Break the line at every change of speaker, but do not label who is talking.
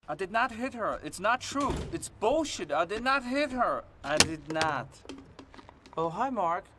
I did not hit her. It's not true. It's bullshit. I did not hit her. I did not. Oh, hi, Mark.